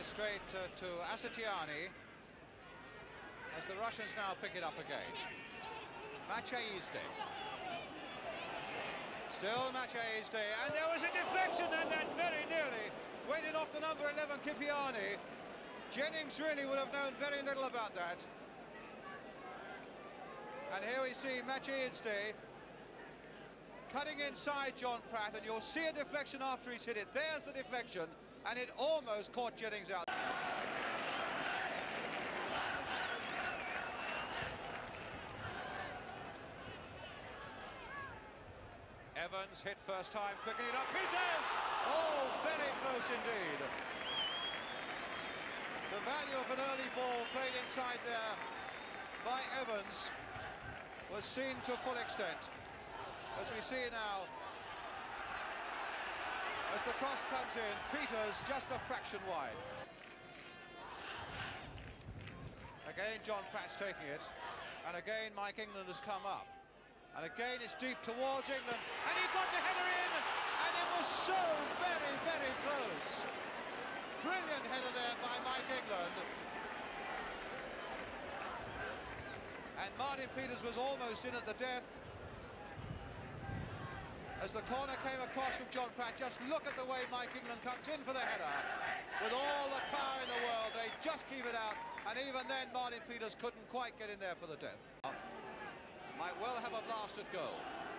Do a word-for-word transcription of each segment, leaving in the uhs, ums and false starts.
is straight to, to Asetiani, as the Russians now pick it up again. Maciejszky. Still Maciejszky, and there was a deflection, and that very nearly went it off the number eleven Kipiani. Jennings really would have known very little about that. And here we see Maciejszky cutting inside John Pratt, and you'll see a deflection after he's hit it. There's the deflection, and it almost caught Jennings out. Evans hit first time, quickening it up. Peters! Oh, very close indeed. The value of an early ball played inside there by Evans was seen to full extent. As we see now, as the cross comes in, Peters just a fraction wide. Again, John Pratt's taking it, and again Mike England has come up. And again it's deep towards England, and he got the header in, and it was so very, very close. Brilliant header there by Mike England. And Martin Peters was almost in at the death. As the corner came across from John Pratt, just look at the way Mike England comes in for the header. With all the power in the world, they just keep it out, and even then Martin Peters couldn't quite get in there for the death. Might well have a blasted goal.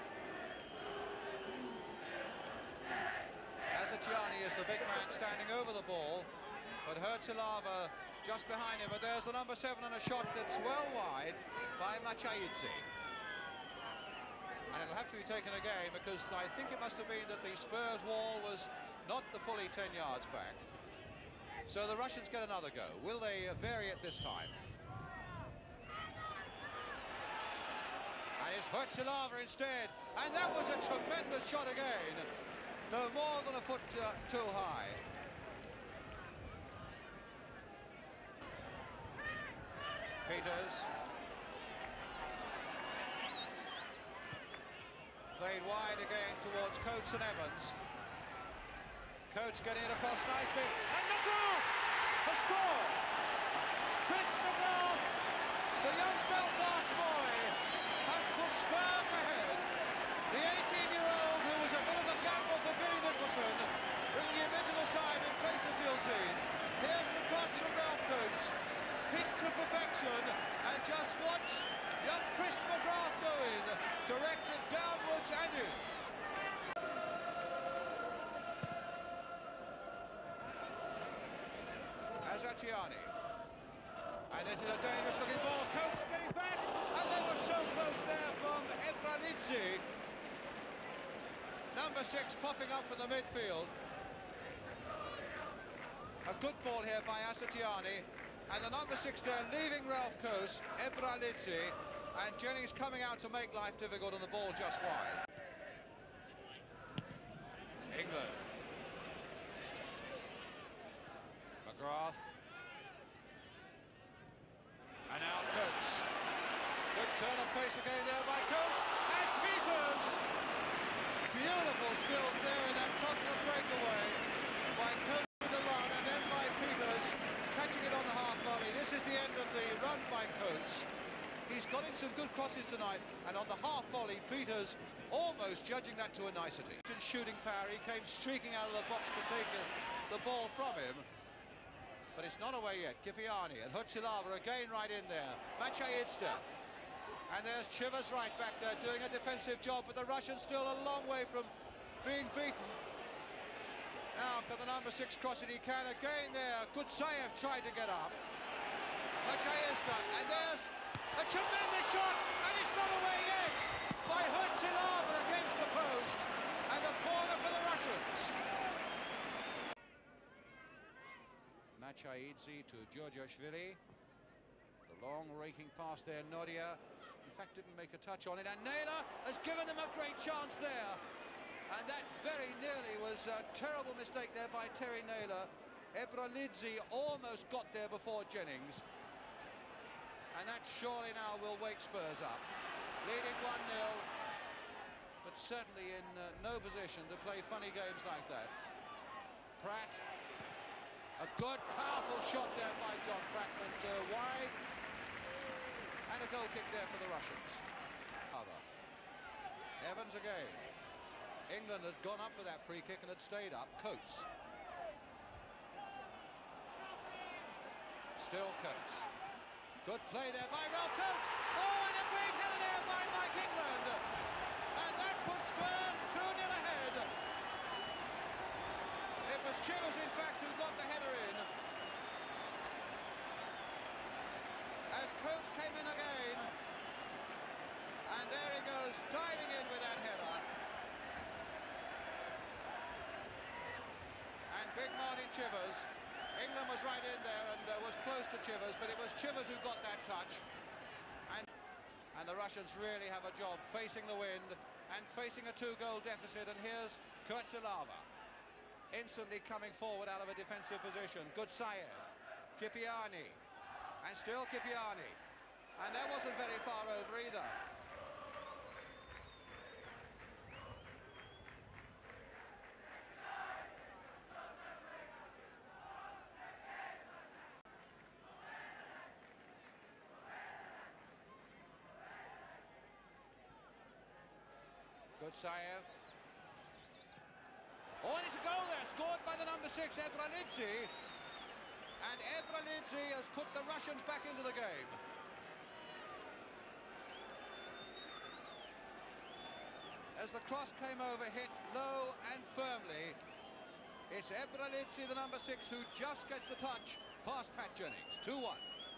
Asetiani is the big man standing over the ball, but Hertzilava just behind him. But there's the number seven and a shot that's well wide by Maciejszky. And it'll have to be taken again, because I think it must have been that the Spurs wall was not the fully ten yards back. So the Russians get another go. Will they vary it this time? And it's Hertzilava instead, and that was a tremendous shot again. No more than a foot uh, too high. Peters. Played wide again towards Coates and Evans. Coates getting it across nicely, and McGrath has scored! Chris McGrath, the young Belfast boy, has put Spurs ahead. The eighteen-year-old who was a bit of a gamble for Billy Nicholson, bringing him into the side in place of Gilzean. Here's the cross from Ralph Coates, hit to perfection, and just watch young Chris McGrath go in, directed downwards and in. Asetiani. And this is a dangerous looking ball. Coates getting back, and they were so close there from Ebralizzi. Number six popping up from the midfield. A good ball here by Asetiani, and the number six there leaving Ralph Coates, Ebralizzi, and Jennings coming out to make life difficult, and the ball just wide. England. McGrath. And now Coates. Good turn of pace again there by Coates, and Peters! Beautiful skills there in that Tottenham breakaway by Coates with the run, and then by Peters catching it on the half volley. This is the end of the run by Coates. He's got in some good crosses tonight, and on the half volley, Peters almost judging that to a nicety. Shooting power, he came streaking out of the box to take the ball from him. But it's not away yet. Kipiani and Hertzilava again right in there. Maciejszky. And there's Chivers right back there doing a defensive job, but the Russians still a long way from being beaten. Now can the number six cross it? He can again there. Gutsayev tried to get up. Maciejszky, and there's a tremendous shot, and it's not away yet by Hertzilava against the post, and a corner for the Russians. Maciejszky to Georgiashvili. The long raking pass there, Nodia. In fact, didn't make a touch on it, and Naylor has given them a great chance there. And that very nearly was a terrible mistake there by Terry Naylor. Ebralizzi almost got there before Jennings. And that surely now will wake Spurs up. Leading one nil, but certainly in uh, no position to play funny games like that. Pratt. A good, powerful shot there by John Pratt, but uh, wide. And a goal kick there for the Russians. Evans again. England had gone up for that free kick and had stayed up. Coates. Still Coates. Good play there by Ralph Coates. Oh, and a great header there by Mike England. And that puts Spurs two nil ahead. It was Chivers, in fact, who got the header in. As Coates came in again. And there he goes, diving in with that header. And big Martin Chivers. England was right in there and uh, was close to Chivers, but it was Chivers who got that touch. And, and the Russians really have a job facing the wind and facing a two-goal deficit. And here's Kuetsilava, instantly coming forward out of a defensive position. Gudsayev, Kipiani, and still Kipiani. And that wasn't very far over either. Gudsayev. Oh, and it's a goal there, scored by the number six, Ebralidze. And Ebralidze has put the Russians back into the game. As the cross came over, hit low and firmly, it's Ebralidze, the number six, who just gets the touch past Pat Jennings. two one.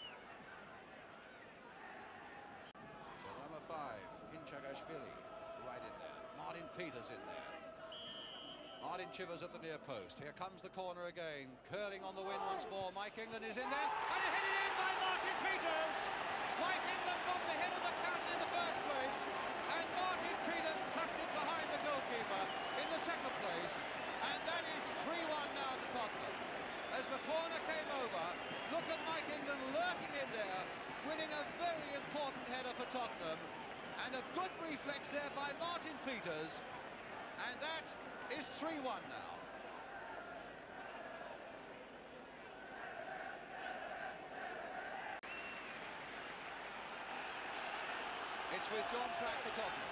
So the number five, Hinchagashvili, right in there. Martin Peters in there. Martin Chivers at the near post. Here comes the corner again. Curling on the wing once more. Mike England is in there. And headed in by Martin Peters. Mike England got the hit of the counter in the first place. And Martin Peters tucked it behind the goalkeeper in the second place. And that is three one now to Tottenham. As the corner came over, look at Mike England lurking in there, winning a very important header for Tottenham. And a good reflex there by Martin Peters. And that is three one now. It's with John Pratt for Tottenham.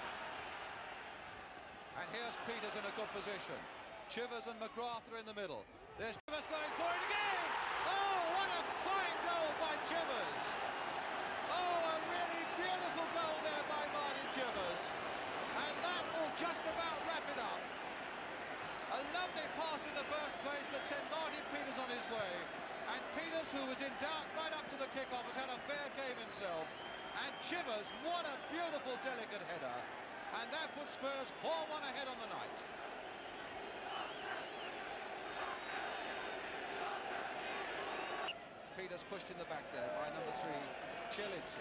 And here's Peters in a good position. Chivers and McGrath are in the middle. There's Chivers going for it again! Oh, what a fine goal by Chivers! Oh, a really beautiful goal there by Martin Chivers. And that will just about wrap it up. A lovely pass in the first place that sent Martin Peters on his way. And Peters, who was in doubt right up to the kickoff, has had a fair game himself. And Chivers, what a beautiful, delicate header. And that puts Spurs four one ahead on the night. Peters pushed in the back there by number three, Chielidze.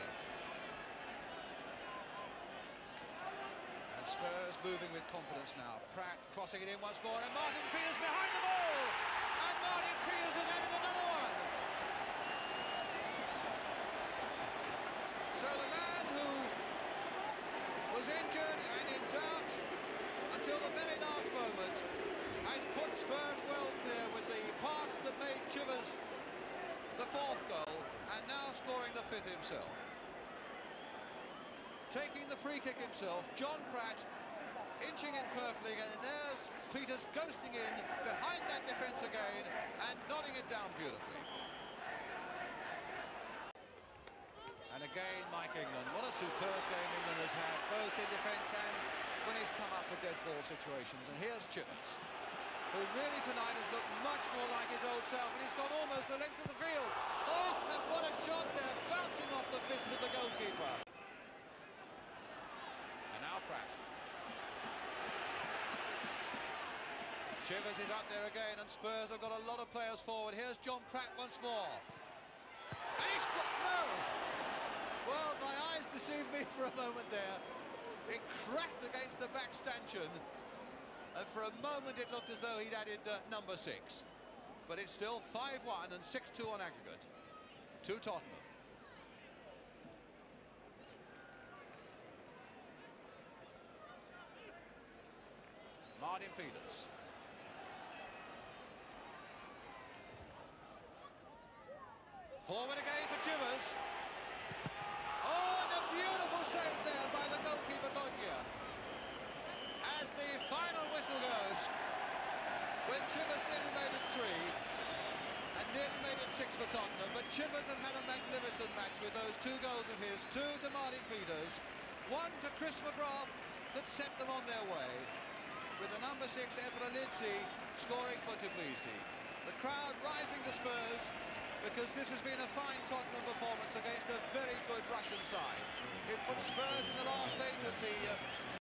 And Spurs moving with confidence now. Pratt crossing it in once more, and Martin Peters behind the ball! And Martin Peters has added another one! So the man who was injured and in doubt until the very last moment has put Spurs well clear with the pass that made Chivers the fourth goal, and now scoring the fifth himself. Taking the free kick himself, John Pratt inching in perfectly, and there's Peters ghosting in behind that defence again and nodding it down beautifully. And again, Mike England. What a superb game England has had, both in defence and when he's come up for dead ball situations. And here's Chivers, who really tonight has looked much more like his old self, and he's gone almost the length of the field. Oh, and what a shot there, bouncing off the fists of the goalkeeper. And now Pratt. Chivers is up there again, and Spurs have got a lot of players forward. Here's John Pratt once more. And he's got, no! Well, my eyes deceived me for a moment there. It cracked against the back stanchion. And for a moment it looked as though he'd added uh, number six. But it's still five one and six two on aggregate to Tottenham. Martin Peters. Forward again for Chivers. Oh, and a beautiful save there by the goalkeeper Godia. As the final whistle goes, when Chivers nearly made it three, and nearly made it six for Tottenham, but Chivers has had a magnificent match with those two goals of his, two to Martin Peters, one to Chris McGrath that set them on their way, with the number six Ebrelidze scoring for Tbilisi. The crowd rising to Spurs, because this has been a fine Tottenham performance against a very good Russian side. It puts Spurs in the last eight of the uh,